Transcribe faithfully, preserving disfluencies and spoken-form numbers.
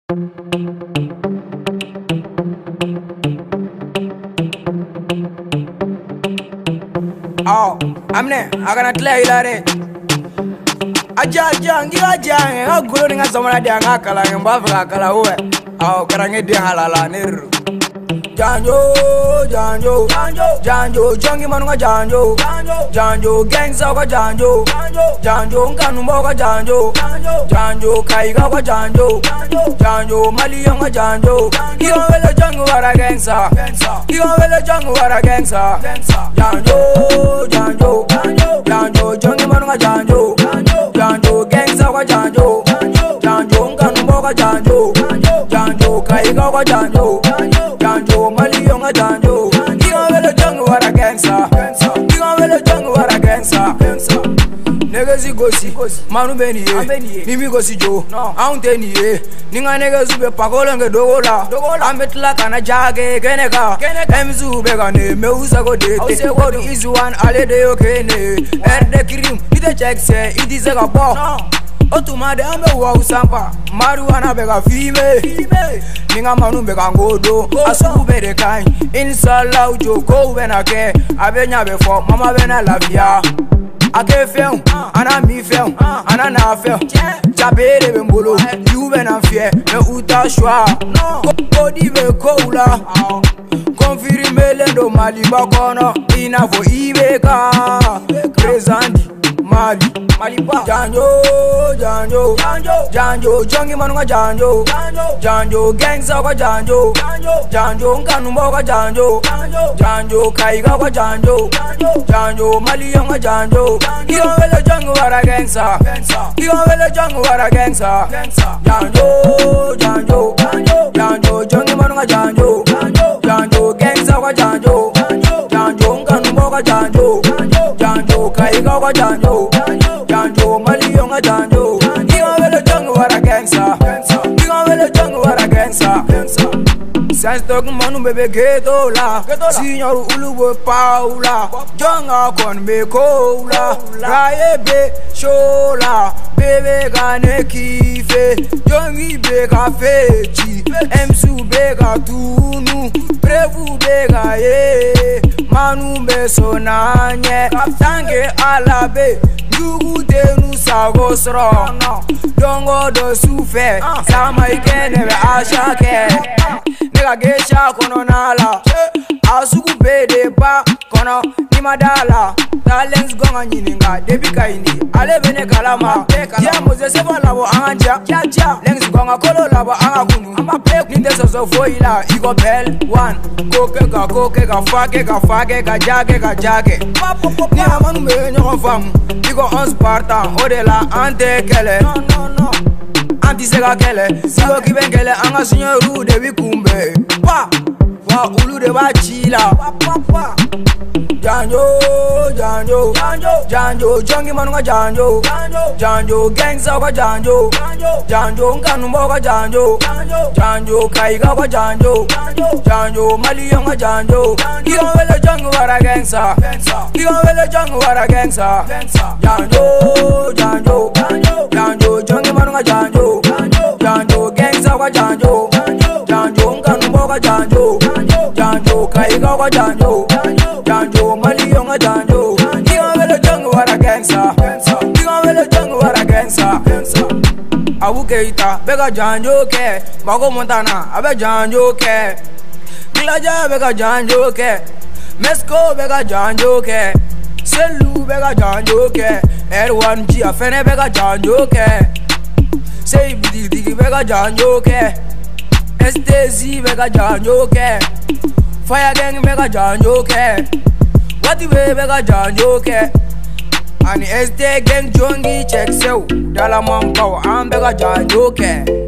Oh, I'm there. I gonna tell you that. Aja aja ngi aja nga gulu nga somana dia nga kala ngamba fra kala uwe. Oh, karange dia halala niru. Janjo, janjo, janjo, janjo, jangi manu nga janjo, janjo, gangsta ka janjo, janjo, nkanu mo ka janjo, janjo, kai ka ka janjo, janjo, mali nga janjo. Iyo wele jango wara gangsta, iyo wele jango wara gangsta. Janjo, janjo, janjo, jangi manu nga janjo, janjo, gangsta ka janjo, janjo, nkanu mo ka janjo, janjo, kai ka ka janjo. Janjo, mali yonga janjo. Kiga wele jango wara gangsta. Kiga wele jango wara gangsta. Negezi gosi, manu beni ye. Nimi gosi jo, aunte ni ye. Ninga negezi be pakolo nge dogola. Ametla kana jage keneka. Emzu bega ne me usa go date. Wodi izu one ale de yo kene. Erde kirim, ite check se, iti se ka bo. Otumade ambe wa usampa marijuana bega fime ninga manu bega ngodo asuku bere kai inshallah ujo go bena ke abenya be fo mama bena lavia ake feu ana mi feu ana na feu jabere be mbolo you bena fie me uta shwa ko di be koula confirme lendo mali bakono ina fo ibeka present Mali, Mali pa Janjo, Janjo, Janjo, Janjo, Jangi manu nga Janjo, Janjo, gangsta ka Janjo, Janjo, nkanu mo ka Janjo, Janjo, kai ka ka Janjo, Janjo, Mali nga Janjo. Kiga wele jango wara gangsta, kiga wele jango wara gangsta. Janjo, Janjo, Janjo, Jangi manu nga Janjo, Janjo, gangsta ka Janjo, Janjo, nkanu mo ka Janjo, Janjo, kai ka ka Janjo. Janjo, mali yonga janjo. Kiga wele jango wara gangsta. Kiga wele jango wara gangsta. Sans tok manu bebe ghetto la. Signor uluwe paula. Jonga kon me koula. Raye be shola. Bebe gane kife. Jongi bega fechi. Emsu bega tunu. Prevu bega ye. Manu be sonanye. Tange alabe. Yugu denu sago strong. Dongo do sufe. Sama ikene be ashake. Nigga gesha kono nala. Asuku bede ba kono ni madala. Talents gonga nyininga debi kaini. Ale bene kalama. Ya moze sefa labo anja. Lengs gonga kolo labo anga kunu. Ama pek ninde soso foila. Igo bell one. Koke ka koke ka fake ka fake ka jage ka jage. Ni amanu me nyoko famu. Igo on Spartan odela ante kele. No no no. Anti sega kele. Sigo kiben kele anga sunyo ru de wikumbe. Pa. Wa ulu de ba chila. Pa pa pa. Janjo, Janjo, Janjo, Janjo, Jangi manu nga Janjo, Janjo, gangsta ka Janjo, Janjo, nkanu mo ka Janjo, Janjo, kai ka ka Janjo, Janjo, mali yonga Janjo. Kiga wele jango wara gangsta, kiga wele jango wara gangsta. Janjo, Janjo, Janjo, Jangi manu nga Janjo, Janjo, gangsta ka Janjo, Janjo, nkanu mo ka Janjo, Janjo, kai ka ka Janjo. Janjo, mali yonga Janjo. Kiga wele jango wara gangsta. Kiga wele jango wara gangsta. Abu Keita bega Janjo ke. Mago Montana abe Janjo ke. Glaja bega Janjo ke. Mesko bega Janjo ke. Selu bega Janjo ke. R one G afene bega Janjo ke. Say bidi digi bega Janjo ke. S T Z bega Janjo ke. Fire gang bega Janjo ke. What the way bega Janjo ke. And S T gang jongi check so. Dala man power am bega Janjo ke.